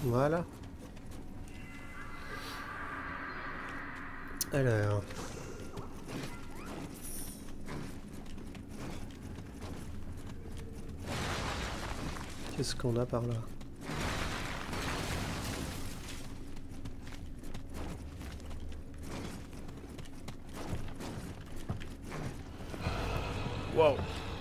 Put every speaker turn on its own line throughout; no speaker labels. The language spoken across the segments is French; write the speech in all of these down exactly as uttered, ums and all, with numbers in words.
Voilà. Alors... Qu'est-ce qu'on a par là? Wow.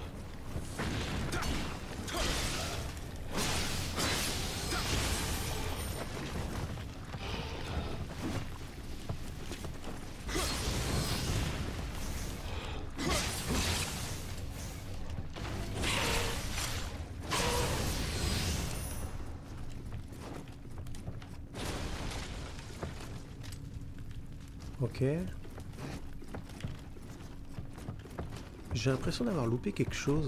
Ok. J'ai l'impression d'avoir loupé quelque chose.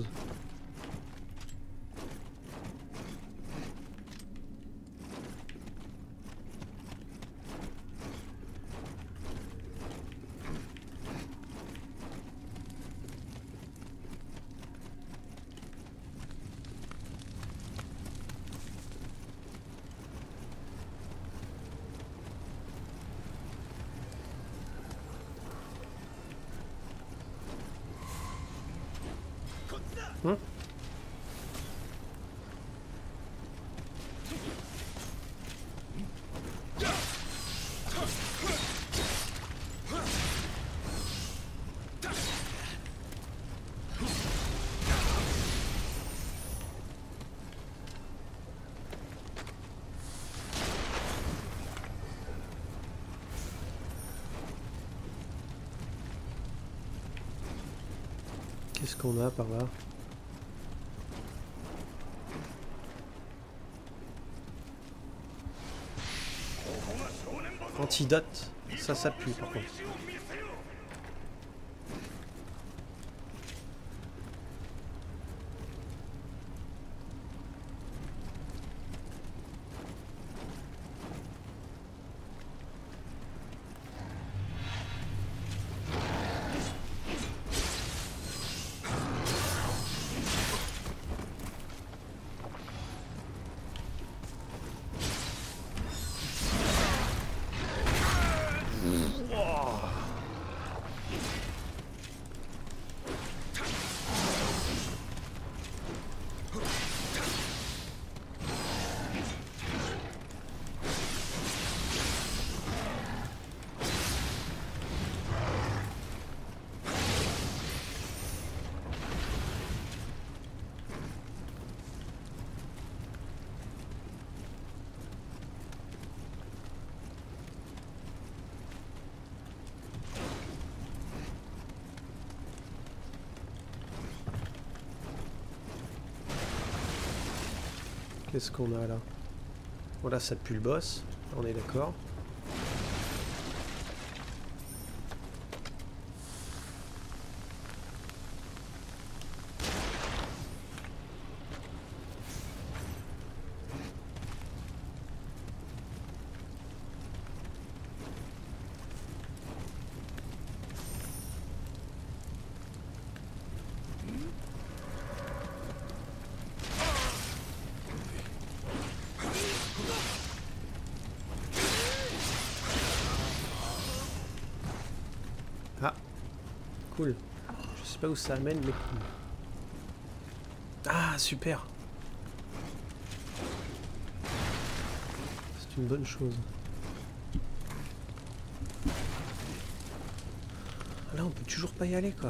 Hein? Qu'est-ce qu'on a par là? Antidote, ça, ça pue par contre. Qu'est-ce qu'on a là? Voilà, ça pue le boss, on est d'accord. Ah, cool. Je sais pas où ça amène, mais cool. Ah, super. C'est une bonne chose. Là, on peut toujours pas y aller, quoi.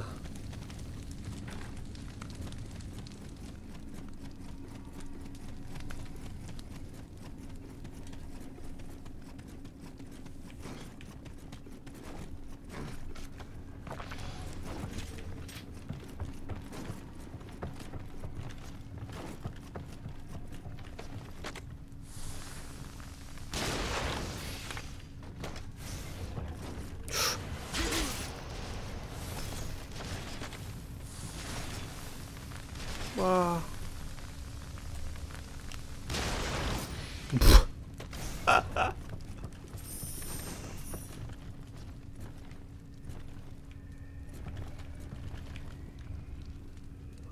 Wow.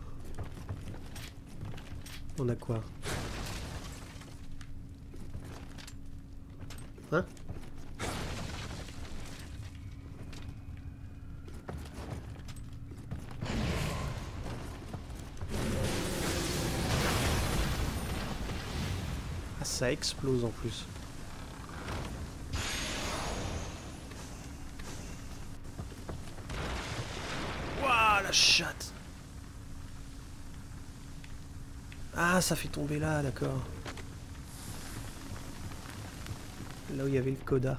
On a quoi? Hein? Ah, ça explose en plus. Waouh, la chatte! Ah, ça fait tomber là, d'accord. Là où il y avait le coda.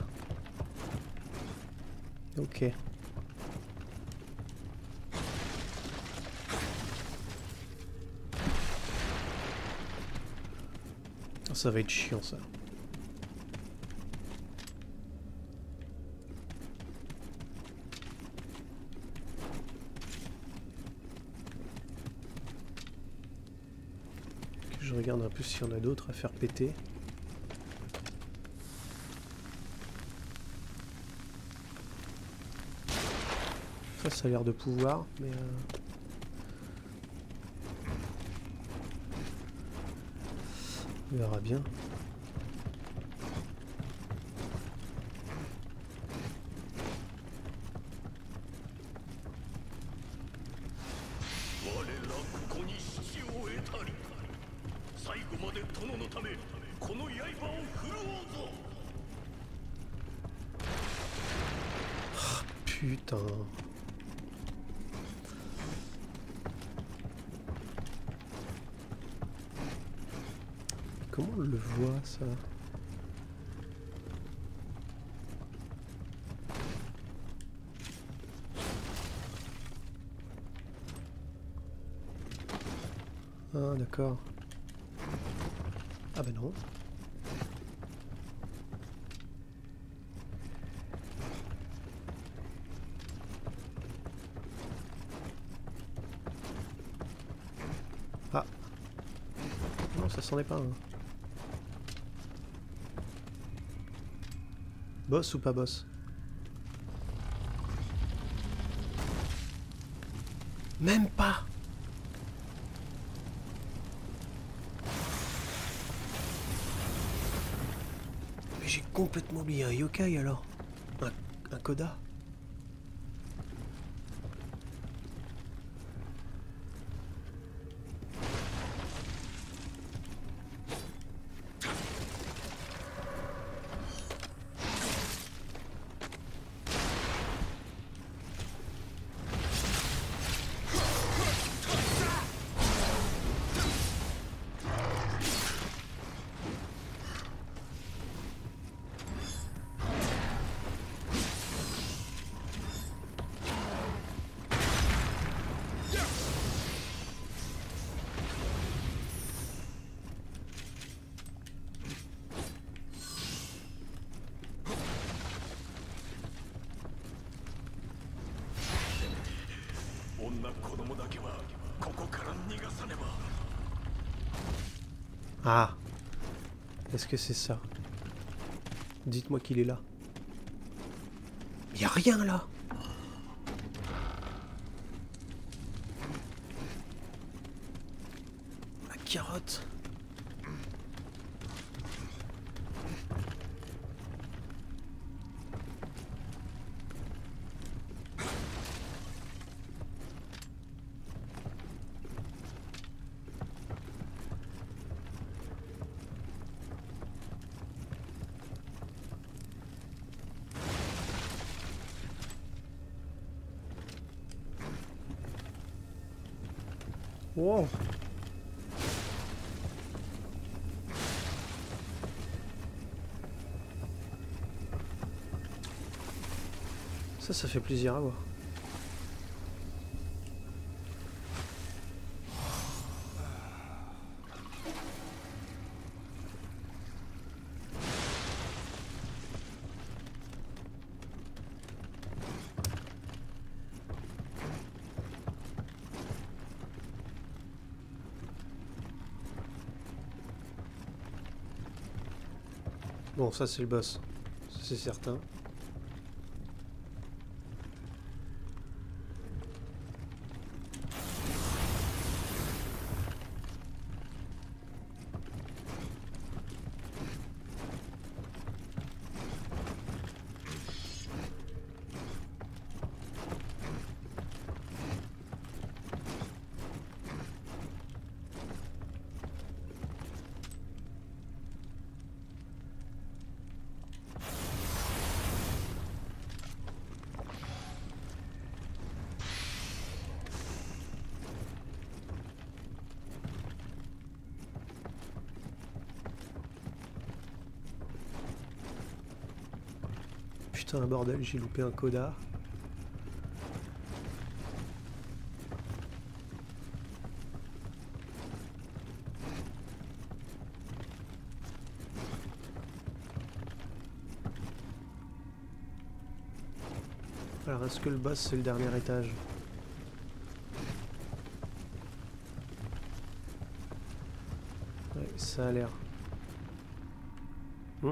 Ok. Oh, ça va être chiant ça. Je regarde un peu s'il y en a d'autres à faire péter. Ça, ça a l'air de pouvoir, mais... Euh... on verra bien. Putain. Comment on le voit ça? Ah d'accord. Ah bah non. Ah. Non, ça s'en est pas un. Boss ou pas boss? Même pas! Mais j'ai complètement oublié un yokai alors. Un, un coda. Ah. Est-ce que c'est ça? Dites-moi qu'il est là. Il n'y a rien là. La carotte. Wow. Ça, ça fait plaisir à voir. Bon, ça c'est le boss, ça c'est certain. Putain, un bordel, j'ai loupé un coda. Alors, est-ce que le boss c'est le dernier étage? Ouais, ça a l'air. Hum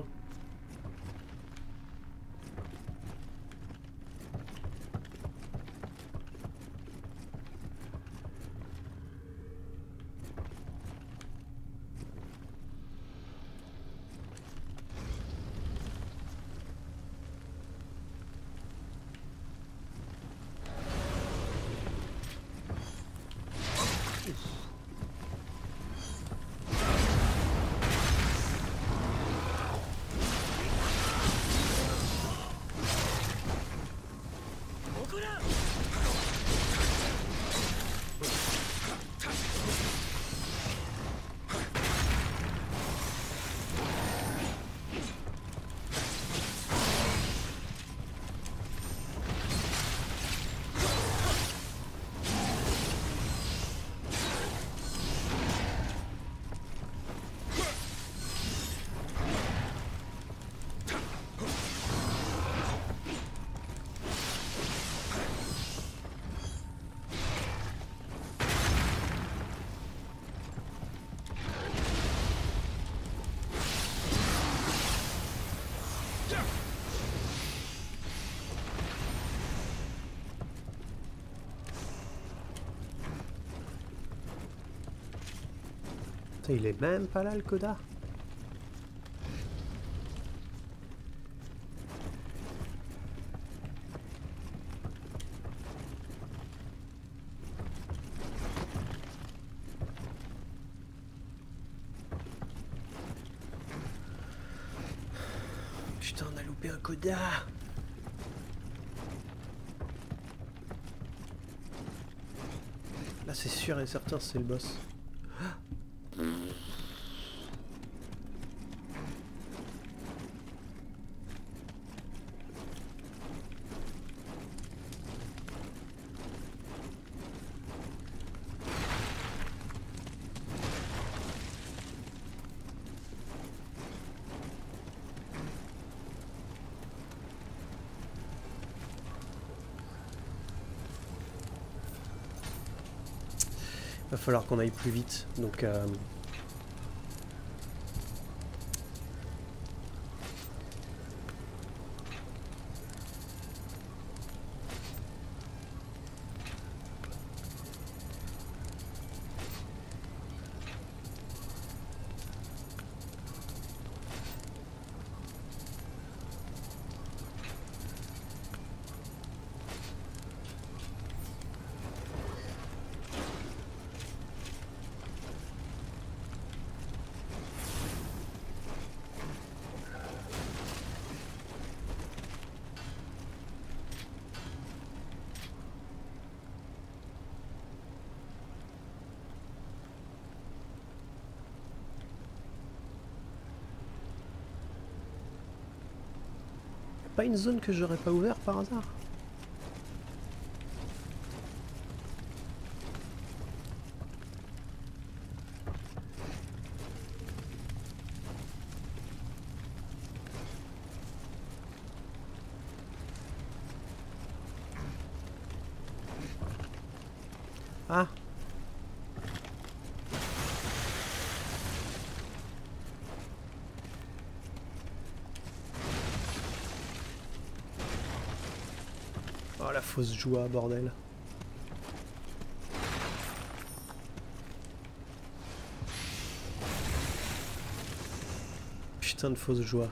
Il est même pas là le coda. Putain, on a loupé un coda. Là c'est sûr et certain c'est le boss. Va falloir qu'on aille plus vite, donc euh... pas une zone que j'aurais pas ouvert par hasard? Ah! Oh la fausse joie, bordel. Putain de fausse joie.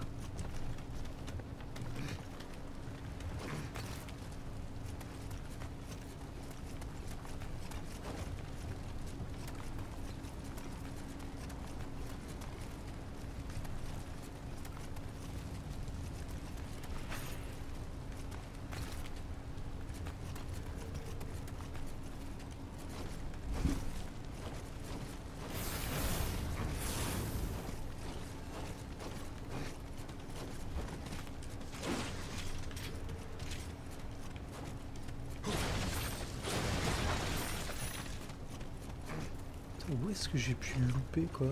Où est-ce que j'ai pu le louper, quoi?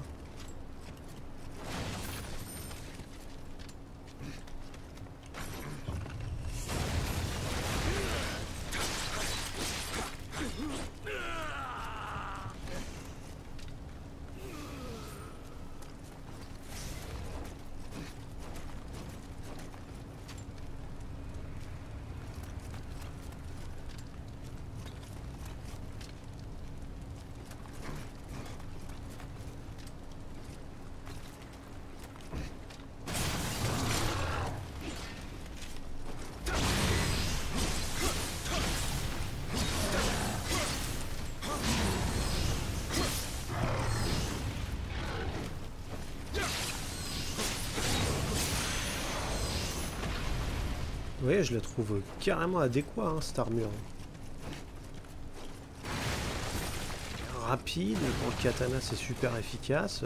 Ouais, je la trouve carrément adéquat, hein, cette armure. Rapide, pour le katana c'est super efficace.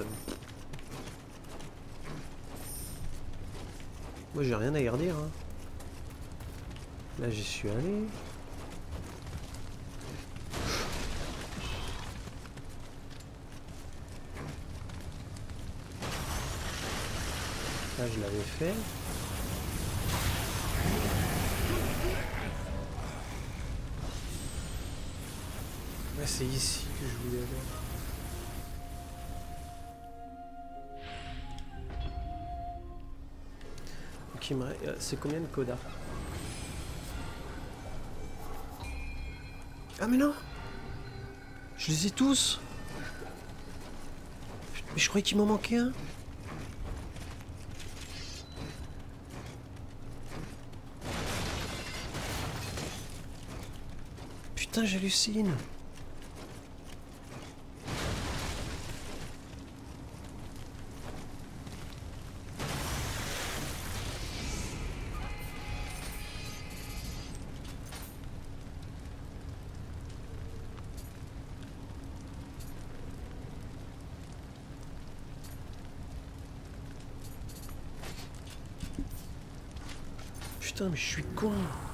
Moi j'ai rien à y redire. Hein. Là j'y suis allé. Là je l'avais fait. C'est ici que je voulais aller. Ok, euh, c'est combien de codas? Ah mais non! Je les ai tous! Mais je croyais qu'il m'en manquait un! Putain, j'hallucine! Putain, mais je suis con.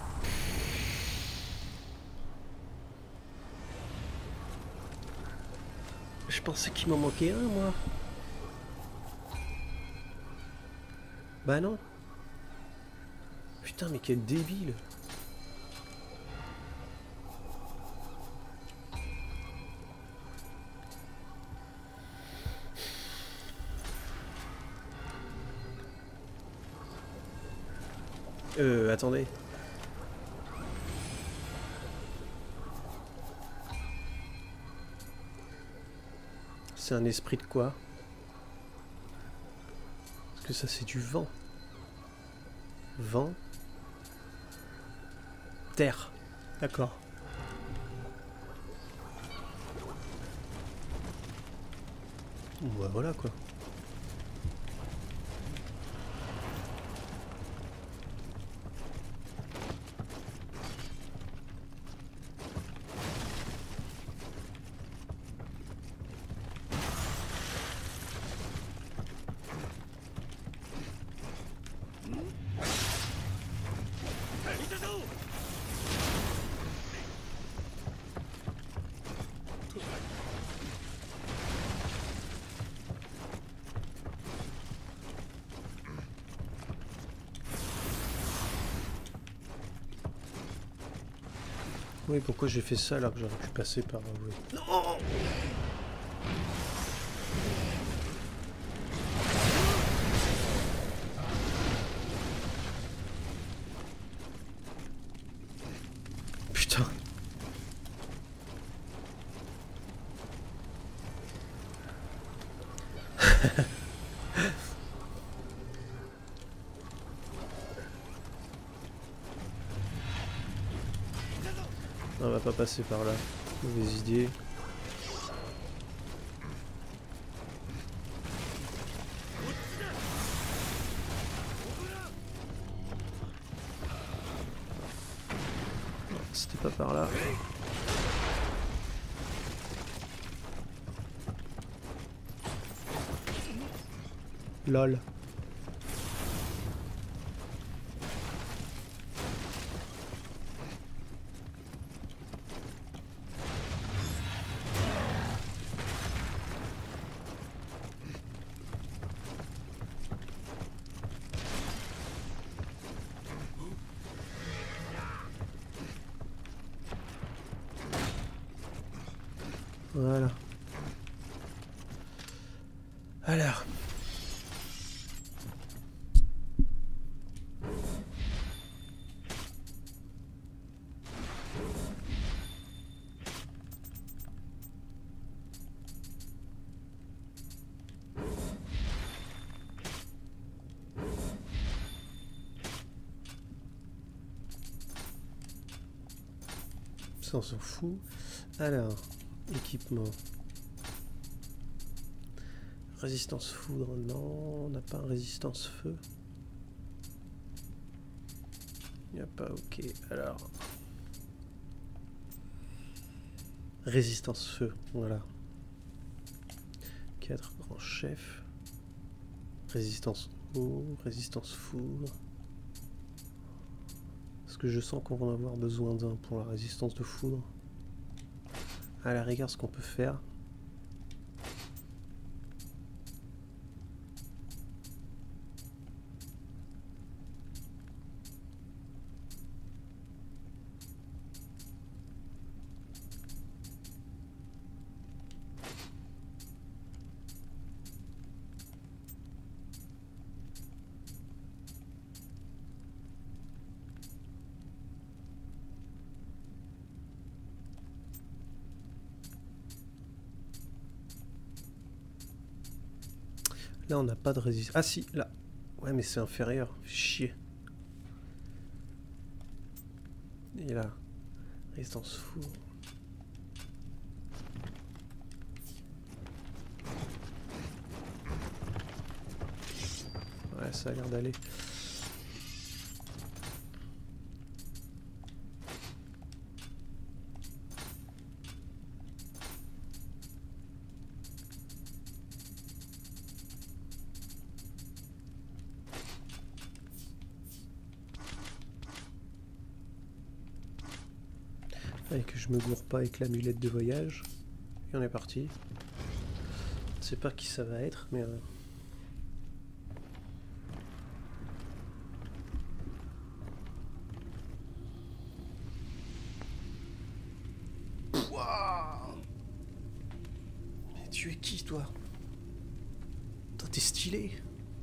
Je pensais qu'il m'en manquait un, moi. Bah non. Putain, mais quel débile. Euh, attendez. C'est un esprit de quoi? Parce que ça c'est du vent. Vent. Terre. D'accord. Bah voilà quoi. Oui, pourquoi j'ai fait ça alors que j'aurais pu passer par... Oui. Non! Putain. On va pas passer par là. Mauvaise idée. C'était pas par là. Lol. Voilà. Alors. Ça, on s'en fout. Alors, équipement. Résistance foudre, non, on n'a pas résistance feu. Il n'y a pas, ok, alors. Résistance feu, voilà. quatre grands chefs. Résistance eau, résistance foudre. Est-ce que je sens qu'on va en avoir besoin d'un pour la résistance de foudre? À la rigueur, ce qu'on peut faire. Là, on n'a pas de résistance. Ah si, là. Ouais, mais c'est inférieur. Chier. Et là, résistance foudre. Ouais, ça a l'air d'aller. Et que je me gourre pas avec l'amulette de voyage. Et on est parti. Je sais pas qui ça va être, mais... Euh... Pouah, mais tu es qui, toi? Toi, t'es stylé.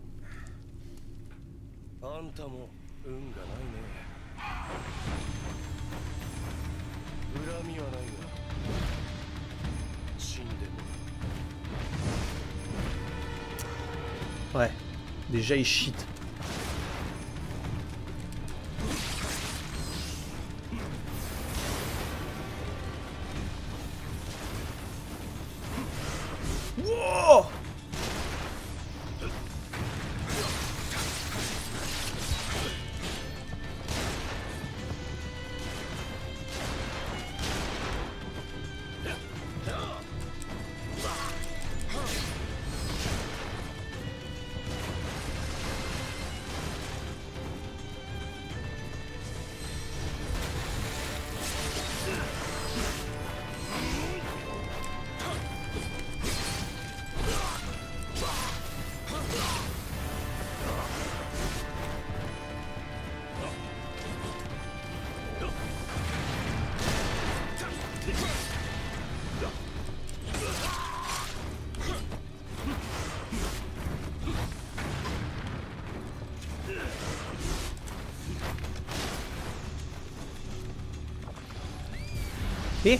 Ouais, déjà il cheat. Wow! Et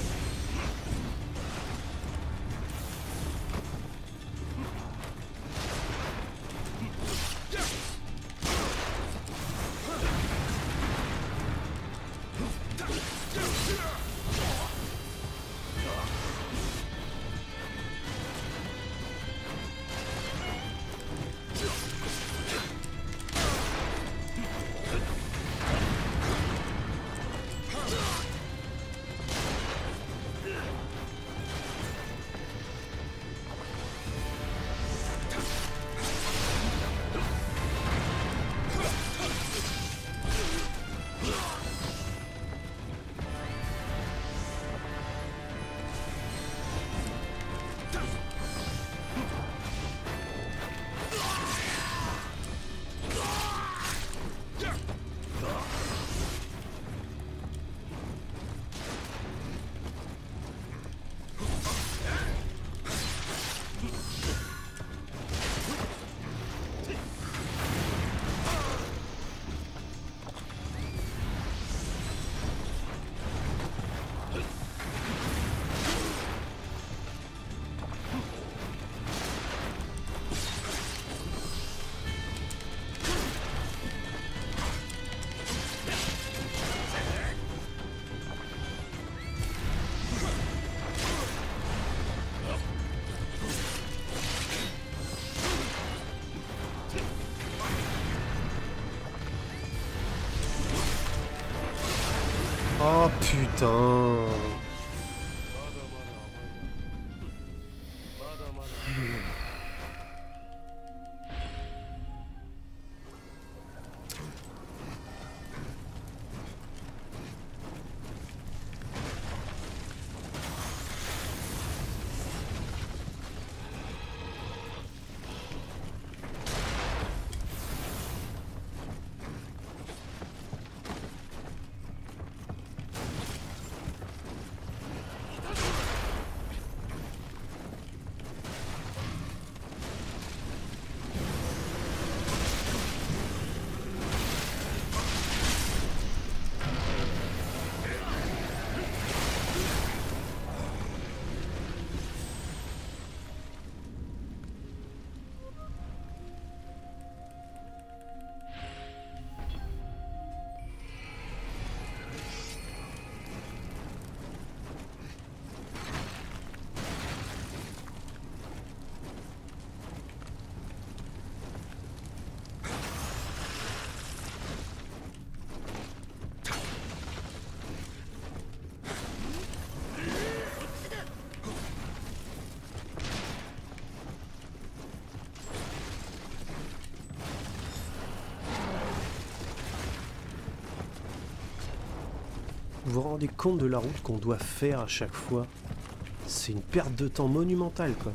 Oh putain. Vous vous rendez compte de la route qu'on doit faire à chaque fois? C'est une perte de temps monumentale, quoi.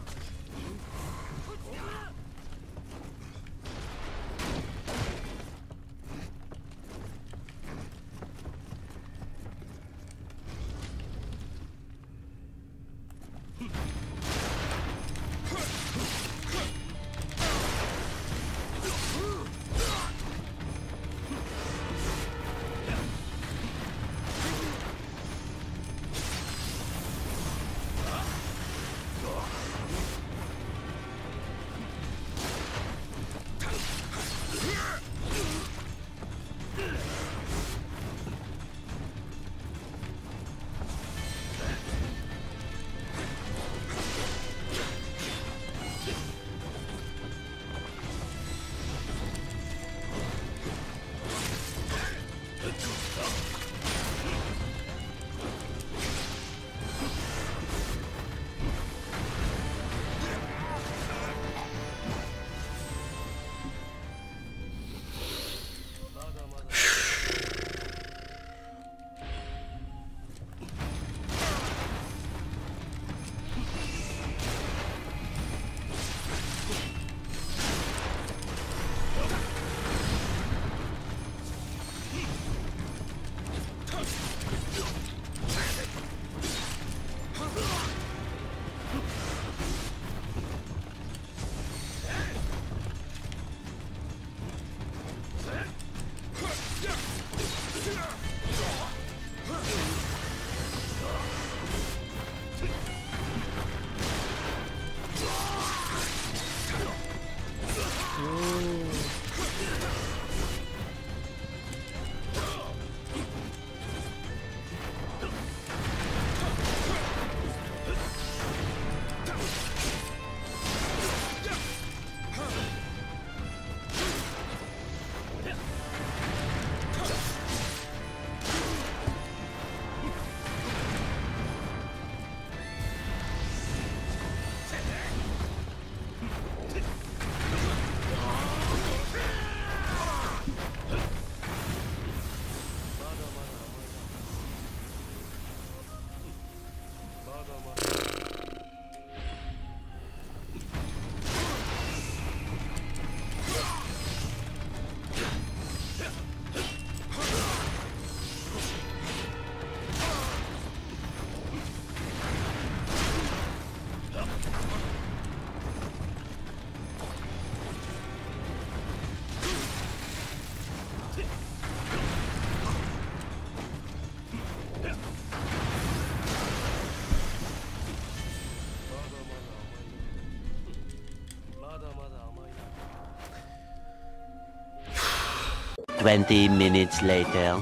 Twenty minutes later.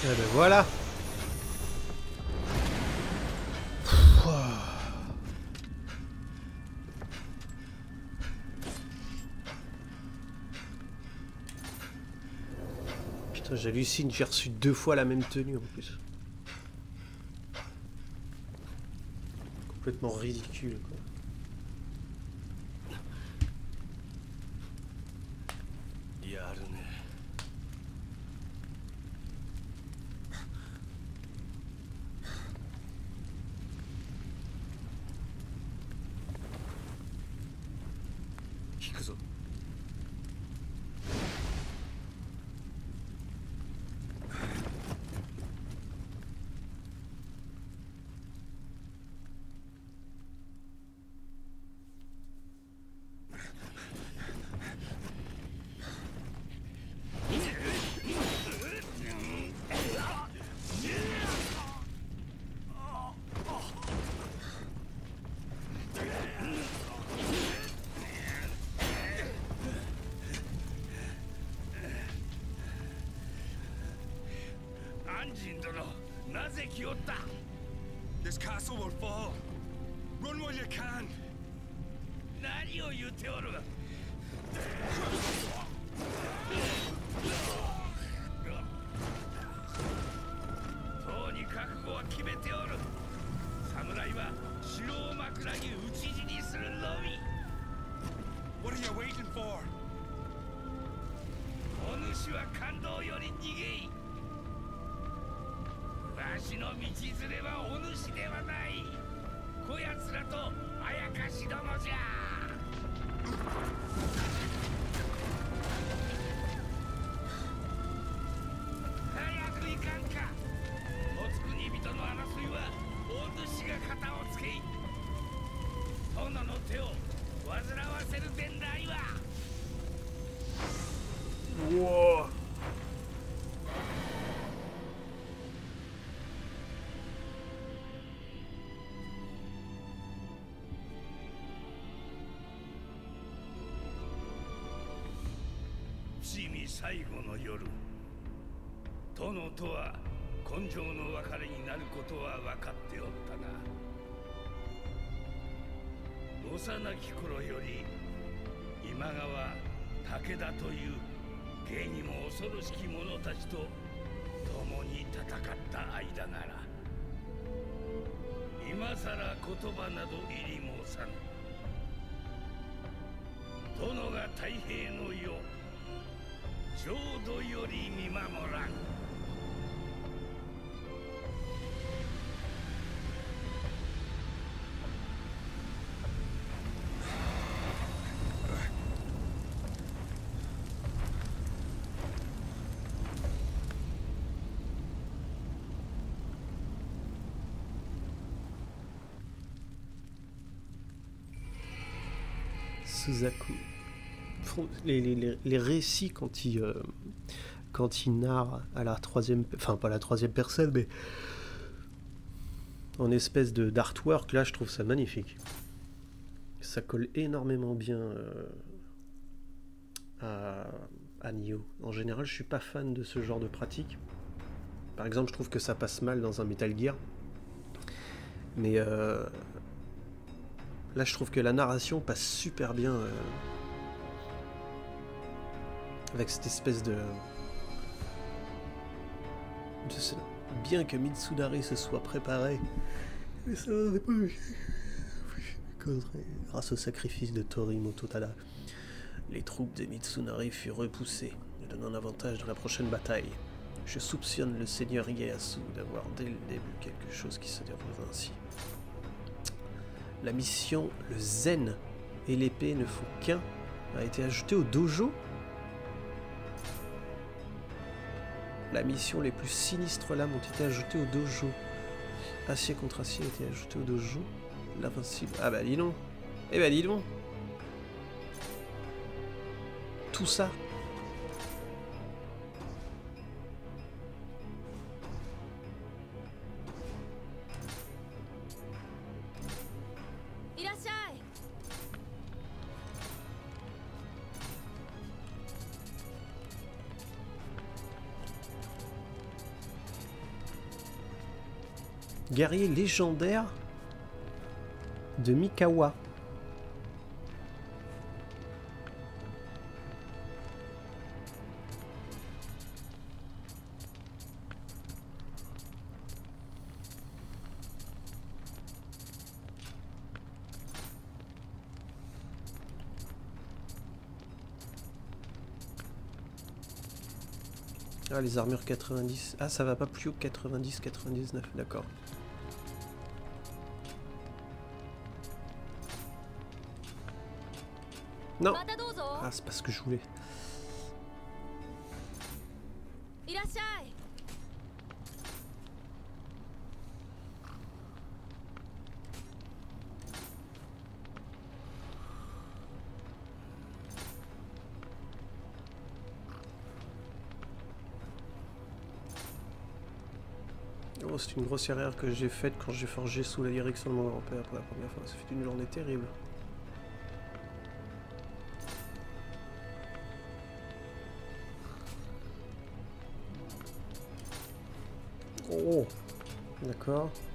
Eh ben voilà. Putain, j'hallucine, j'ai reçu deux fois la même tenue en plus. Complètement ridicule quoi.
This castle will fall. Run while you can.
何を言っておる。とうに覚悟は決めておる。侍は城を枕に討ち死にするのみ。
What are you waiting for?
お主は感動より逃げい。わしの道連れはお主ではない。こやつらとあやかしどもじゃ。早く行かんか。おつくに人の争いはお主が肩をつけい。殿の手を煩わせるでないわ。
うわ。
伏見最後の夜、殿とは今生の別れになることは分かっておったが、幼き頃より今川武田という芸にも恐ろしき者たちと共に戦った間なら、今さら言葉など入り申さぬ。殿が太平の世浄土より見守らん。
Suzaku. Les, les, les récits quand il, euh, quand il narre à la troisième, enfin pas la troisième personne, mais en espèce de d'artwork, là je trouve ça magnifique. Ça colle énormément bien euh, à, à Nioh. En général, je suis pas fan de ce genre de pratique. Par exemple, je trouve que ça passe mal dans un Metal Gear. Mais euh, là, je trouve que la narration passe super bien. Euh, avec cette espèce de... Je sais bien que Mitsunari se soit préparé, mais ça n'aurait pas eu. Grâce au sacrifice de Torimoto Tada, les troupes des Mitsunari furent repoussées, donnant un avantage dans la prochaine bataille. Je soupçonne le seigneur Ieyasu d'avoir dès le début quelque chose qui se déroule ainsi. La mission, le zen et l'épée ne font qu'un, a été ajoutée au dojo. La mission, les plus sinistres lames ont été ajoutées au dojo. Acier contre acier a été ajouté au dojo. L'invincible. Ah bah dis donc. Eh bah dis donc. Tout ça. Guerrier légendaire de Mikawa. Ah, les armures quatre-vingt-dix. Ah, ça va pas plus haut que quatre-vingt-dix quatre-vingt-dix-neuf, d'accord. Non. Ah, c'est pas ce que je voulais. Oh, c'est une grossière erreur que j'ai faite quand j'ai forgé sous la direction de mon grand-père pour la première fois. Ça fait une journée terrible. Oh, d'accord.